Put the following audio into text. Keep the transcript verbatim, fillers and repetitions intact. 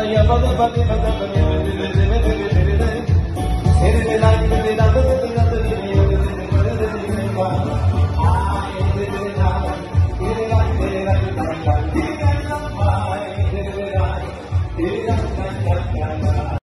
ya ba da ba de ba da ba de ba de ba de ba de ba de ba de. Seri de la di de la da